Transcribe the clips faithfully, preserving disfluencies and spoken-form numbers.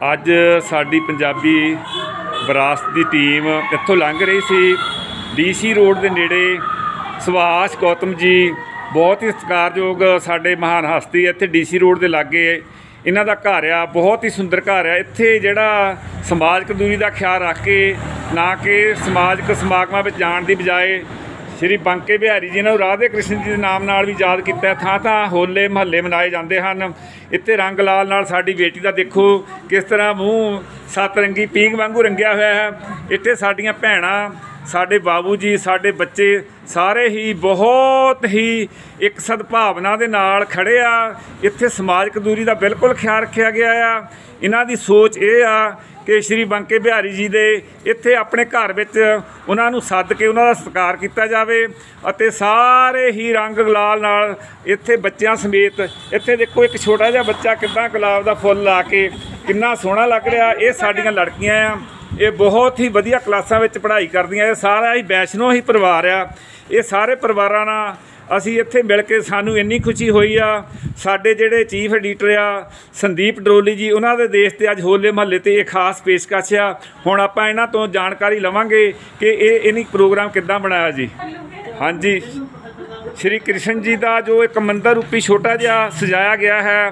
ਅੱਜ ਸਾਡੀ ਪੰਜਾਬੀ ਵਿਰਾਸਤ ਦੀ ਟੀਮ ਇੱਥੋਂ ਲੰਘ ਰਹੀ ਸੀ। ਡੀਸੀ ਰੋਡ ਦੇ ਨੇੜੇ ਸੁਭਾਸ਼ ਗੌਤਮ ਜੀ ਬਹੁਤ ਹੀ ਸਤਿਕਾਰਯੋਗ ਸਾਡੇ ਮਹਾਨ ਹਸਤੀ ਇੱਥੇ ਡੀਸੀ ਰੋਡ ਦੇ ਲਾਗੇ ਇਹਨਾਂ ਦਾ ਘਰ ਆ। ਬਹੁਤ ਹੀ ਸੁੰਦਰ ਘਰ ਆ। ਇੱਥੇ ਜਿਹੜਾ ਸਮਾਜਿਕ ਦੂਰੀ ਦਾ ਖਿਆਲ ਰੱਖ ਕੇ ਨਾ ਕਿ ਸਮਾਜਿਕ ਸਮਾਗਮਾਂ ਵਿੱਚ ਜਾਣ ਦੀ ਬਜਾਏ ਸ਼੍ਰੀ ਬਾਂਕੇ ਬਿਹਾਰੀ ਜੀ ਨੂੰ ਰਾਧੇ ਕ੍ਰਿਸ਼ਨ ਜੀ ਦੇ ਨਾਮ ਨਾਲ ਵੀ ਯਾਦ ਕੀਤਾ। ਥਾਂ ਥਾਂ ਹੋਲੇ ਮਹੱਲੇ ਮਨਾਏ ਜਾਂਦੇ ਹਨ। ਇੱਥੇ ਰੰਗ ਲਾਲ ਨਾਲ ਸਾਡੀ ਬੇਟੀ ਦਾ ਦੇਖੋ ਕਿਸ ਤਰ੍ਹਾਂ ਮੂੰਹ ਸੱਤ ਰੰਗੀ ਪੀਂਘ ਵਾਂਗੂ ਰੰਗਿਆ ਹੋਇਆ ਹੈ। ਇੱਥੇ ਸਾਡੀਆਂ ਭੈਣਾਂ, ਸਾਡੇ ਬਾਬੂ ਜੀ, ਸਾਡੇ ਬੱਚੇ ਸਾਰੇ ਹੀ ਬਹੁਤ ਹੀ ਇੱਕ ਸਦਭਾਵਨਾ ਦੇ ਨਾਲ ਖੜ੍ਹੇ ਆ। ਇੱਥੇ ਸਮਾਜਿਕ ਦੂਰੀ ਦਾ ਬਿਲਕੁਲ ਖਿਆਲ ਰੱਖਿਆ ਗਿਆ ਆ। ਇਹਨਾਂ ਦੀ ਸੋਚ ਇਹ ਆ ਕਿ ਸ਼੍ਰੀ ਬਾਂਕੇ ਬਿਹਾਰੀ ਜੀ ਦੇ ਇੱਥੇ ਆਪਣੇ ਘਰ ਵਿੱਚ ਉਹਨਾਂ ਨੂੰ ਸੱਦ ਕੇ ਉਹਨਾਂ ਦਾ ਸਤਿਕਾਰ ਕੀਤਾ ਜਾਵੇ ਅਤੇ ਸਾਰੇ ਹੀ ਰੰਗ ਗੁਲਾਲ ਨਾਲ ਇੱਥੇ ਬੱਚਿਆਂ ਸਮੇਤ ਇੱਥੇ ਦੇਖੋ ਇੱਕ ਛੋਟਾ ਜਿਹਾ ਬੱਚਾ ਕਿੱਦਾਂ ਗੁਲਾਬ ਦਾ ਫੁੱਲ ਲਾ ਕੇ ਕਿੰਨਾ ਸੋਹਣਾ ਲੱਗ ਰਿਹਾ। ਇਹ ਸਾਡੀਆਂ ਲੜਕੀਆਂ ਆ। ਇਹ ਬਹੁਤ ਹੀ ਵਧੀਆ ਕਲਾਸਾਂ ਵਿੱਚ ਪੜ੍ਹਾਈ ਕਰਦੀਆਂ। ਇਹ ਸਾਰਾ ਹੀ ਵੈਸ਼ਨੋ ਹੀ ਪਰਿਵਾਰ ਆ। ਇਹ ਸਾਰੇ ਪਰਿਵਾਰਾਂ ਨਾਲ ਅਸੀਂ ਇੱਥੇ ਮਿਲ ਕੇ ਸਾਨੂੰ ਇੰਨੀ ਖੁਸ਼ੀ ਹੋਈ ਆ। ਸਾਡੇ ਜਿਹੜੇ ਚੀਫ ਐਡੀਟਰ ਆ ਸੰਦੀਪ ਡਰੋਲੀ ਜੀ, ਉਹਨਾਂ ਦੇ ਦੇਸ਼ 'ਤੇ ਅੱਜ ਹੋਲੇ ਮਹੱਲੇ 'ਤੇ ਇਹ ਖਾਸ ਪੇਸ਼ਕਸ਼ ਆ। ਹੁਣ ਆਪਾਂ ਇਹਨਾਂ ਤੋਂ ਜਾਣਕਾਰੀ ਲਵਾਂਗੇ ਕਿ ਇਹ ਇਹਨੀ ਪ੍ਰੋਗਰਾਮ ਕਿੱਦਾਂ ਬਣਾਇਆ ਜੀ। ਹਾਂਜੀ, ਸ਼੍ਰੀ ਕ੍ਰਿਸ਼ਨ ਜੀ ਦਾ ਜੋ ਇੱਕ ਮੰਦਰ ਰੂਪੀ ਛੋਟਾ ਜਿਹਾ ਸਜਾਇਆ ਗਿਆ ਹੈ,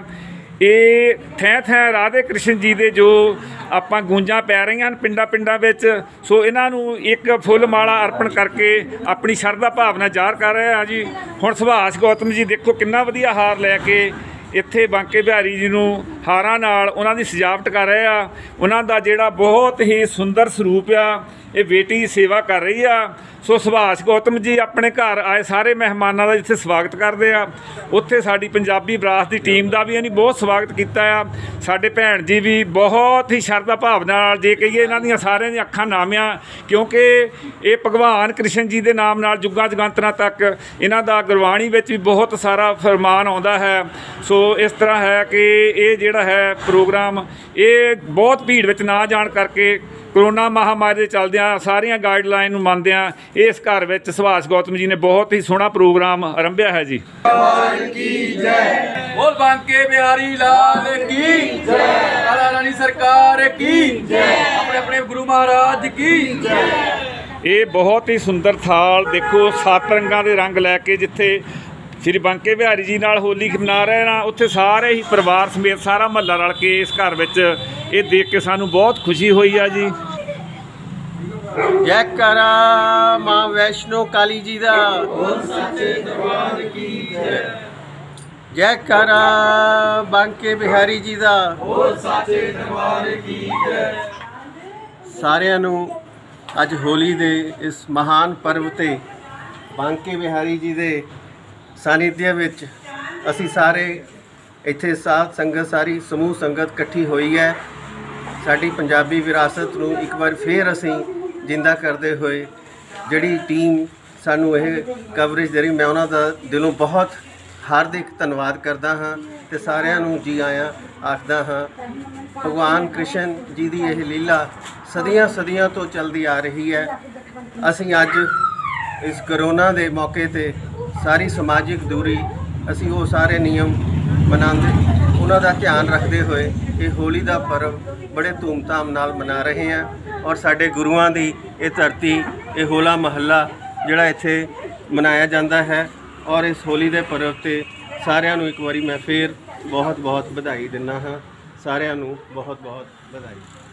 ਇਹ ਥੈਂ ਥੈਂ ਰਾਧੇ ਕ੍ਰਿਸ਼ਨ ਜੀ ਦੇ ਜੋ ਆਪਾਂ ਗੂੰਜਾਂ ਪੈ ਰਹੀਆਂ ਹਨ ਪਿੰਡਾਂ ਪਿੰਡਾਂ ਵਿੱਚ। ਸੋ ਇਹਨਾਂ ਨੂੰ ਇੱਕ ਫੁੱਲ ਮਾਲਾ ਅਰਪਣ ਕਰਕੇ ਆਪਣੀ ਸ਼ਰਧਾ ਭਾਵਨਾ ਜ਼ਾਹਰ ਕਰ ਰਹੇ ਹਾਂ ਜੀ। ਹੁਣ ਸੁਭਾਸ਼ ਗੌਤਮ ਜੀ ਦੇਖੋ ਕਿੰਨਾ ਵਧੀਆ ਹਾਰ ਲੈ ਕੇ ਇੱਥੇ ਬਾਂਕੇ ਬਿਹਾਰੀ ਜੀ ਨੂੰ ਹਾਰਾਂ ਨਾਲ ਉਹਨਾਂ ਦੀ ਸਜਾਵਟ ਕਰ ਰਹੇ ਆ। ਉਹਨਾਂ ਦਾ ਜਿਹੜਾ ਬਹੁਤ ਹੀ ਸੁੰਦਰ ਸਰੂਪ ਆ, ਇਹ ਬੇਟੀ ਦੀ ਸੇਵਾ ਕਰ ਰਹੀ ਆ। ਸੋ ਸੁਭਾਸ਼ ਗੌਤਮ ਜੀ ਆਪਣੇ ਘਰ ਆਏ ਸਾਰੇ ਮਹਿਮਾਨਾਂ ਦਾ ਜਿੱਥੇ ਸਵਾਗਤ ਕਰਦੇ ਆ, ਉੱਥੇ ਸਾਡੀ ਪੰਜਾਬੀ ਵਿਰਾਸਤ ਦੀ ਟੀਮ ਦਾ ਵੀ ਇਹਨੇ ਬਹੁਤ ਸਵਾਗਤ ਕੀਤਾ ਆ। ਸਾਡੇ ਭੈਣ ਜੀ ਵੀ ਬਹੁਤ ਹੀ ਸ਼ਰਧਾ ਭਾਵਨਾ ਨਾਲ, ਜੇ ਕਹੀਏ ਇਹਨਾਂ ਦੀਆਂ ਸਾਰਿਆਂ ਦੀਆਂ ਅੱਖਾਂ ਨਾਮਿਆਂ, ਕਿਉਂਕਿ ਇਹ ਭਗਵਾਨ ਕ੍ਰਿਸ਼ਨ ਜੀ ਦੇ ਨਾਮ ਨਾਲ ਜੁਗਾਂ ਜੁਗਾਂਤਰਾਂ ਤੱਕ ਇਹਨਾਂ ਦਾ ਗੁਰਬਾਣੀ ਵਿੱਚ ਵੀ ਬਹੁਤ ਸਾਰਾ ਫਰਮਾਨ ਆਉਂਦਾ ਹੈ। ਸੋ ਇਸ ਤਰ੍ਹਾਂ ਹੈ ਕਿ ਇਹ ਜਿਹੜਾ ਹੈ ਪ੍ਰੋਗਰਾਮ ਇਹ ਬਹੁਤ ਭੀੜ ਵਿੱਚ ਨਾ ਜਾਣ ਕਰਕੇ ਕਰੋਨਾ ਮਹਾਮਾਰੀ ਦੇ ਚੱਲਦਿਆਂ ਸਾਰੀਆਂ ਗਾਈਡਲਾਈਨ ਨੂੰ ਮੰਨਦਿਆਂ ਇਸ ਘਰ ਵਿੱਚ ਸੁਭਾਸ਼ ਗੌਤਮ ਜੀ ਨੇ ਬਹੁਤ ਹੀ ਸੋਹਣਾ ਪ੍ਰੋਗਰਾਮ ਆਰੰਭਿਆ ਹੈ ਜੀ। बोल बांके बिहारी लाल की जय, राधा रानी सरकार की जय, अपने अपने गुरु महाराज की जय। ਇਹ ਬਹੁਤ ਹੀ ਸੁੰਦਰ ਥਾਲ ਦੇਖੋ, ਸੱਤ ਰੰਗਾਂ ਦੇ ਰੰਗ ਲੈ ਕੇ ਜਿੱਥੇ ਸ਼੍ਰੀ ਬਾਂਕੇ ਬਿਹਾਰੀ ਜੀ ਨਾਲ ਹੋਲੀ ਮਨਾ ਰਹੇ ਨਾ, ਉੱਥੇ ਸਾਰੇ ਹੀ ਪਰਿਵਾਰ ਸਮੇਤ ਸਾਰਾ ਮਹੱਲਾ ਰਲ ਕੇ ਇਸ ਘਰ ਵਿੱਚ ਇਹ ਦੇਖ ਕੇ ਸਾਨੂੰ ਬਹੁਤ ਖੁਸ਼ੀ ਹੋਈ ਆ ਜੀ। जयकारा माँ वैष्णो काली जी दा, जयकारा बांके बिहारी जी दा। सारिਆਂ ਨੂੰ ਅੱਜ ਹੋਲੀ ਦੇ ਇਸ ਮਹਾਨ ਪਰਵ ਤੇ ਬਾਂਕੇ ਬਿਹਾਰੀ ਜੀ ਦੇ ਸਾਨਿਧਿਆ ਵਿੱਚ ਅਸੀਂ ਸਾਰੇ ਇੱਥੇ ਸਾਧ ਸੰਗਤ ਸਾਰੀ ਸਮੂਹ ਸੰਗਤ ਇਕੱਠੀ ਹੋਈ ਹੈ। ਸਾਡੀ ਪੰਜਾਬੀ ਵਿਰਾਸਤ ਨੂੰ ਇੱਕ ਵਾਰ ਫੇਰ ਅਸੀਂ ਜਿੰਦਾ ਕਰਦੇ ਹੋਏ ਜਿਹੜੀ ਟੀਮ ਸਾਨੂੰ ਇਹ ਕਵਰੇਜ ਦੇ ਰਹੀ, ਮੈਂ ਉਹਨਾਂ ਦਾ ਦਿਲੋਂ ਬਹੁਤ ਹਾਰਦਿਕ ਧੰਨਵਾਦ ਕਰਦਾ ਹਾਂ ਤੇ ਸਾਰਿਆਂ ਨੂੰ ਜੀ ਆਇਆਂ ਆਖਦਾ ਹਾਂ। ਭਗਵਾਨ ਕ੍ਰਿਸ਼ਨ ਜੀ ਦੀ ਇਹ ਲੀਲਾ ਸਦੀਆਂ ਸਦੀਆਂ ਤੋਂ ਚੱਲਦੀ ਆ ਰਹੀ ਹੈ। ਅਸੀਂ ਅੱਜ ਇਸ ਕਰੋਨਾ ਦੇ ਮੌਕੇ 'ਤੇ ਸਾਰੀ ਸਮਾਜਿਕ ਦੂਰੀ ਅਸੀਂ ਉਹ ਸਾਰੇ ਨਿਯਮ ਮਨਾਉਂਦੇ ਉਹਨਾਂ ਦਾ ਧਿਆਨ ਰੱਖਦੇ ਹੋਏ ਇਹ ਹੋਲੀ ਦਾ ਪਰਵ ਬੜੇ ਧੂਮਧਾਮ ਨਾਲ ਮਨਾ ਰਹੇ ਹਾਂ। ਔਰ ਸਾਡੇ ਗੁਰੂਆਂ ਦੀ ਇਹ ਧਰਤੀ, ਇਹ ਹੋਲਾ ਮਹੱਲਾ ਜਿਹੜਾ ਇੱਥੇ ਮਨਾਇਆ ਜਾਂਦਾ ਹੈ। ਔਰ ਇਸ ਹੋਲੀ ਦੇ ਪਰਵ 'ਤੇ ਸਾਰਿਆਂ ਨੂੰ ਇੱਕ ਵਾਰੀ ਮੈਂ ਫੇਰ ਬਹੁਤ ਬਹੁਤ ਵਧਾਈ ਦਿੰਦਾ ਹਾਂ। ਸਾਰਿਆਂ ਨੂੰ ਬਹੁਤ ਬਹੁਤ ਵਧਾਈ।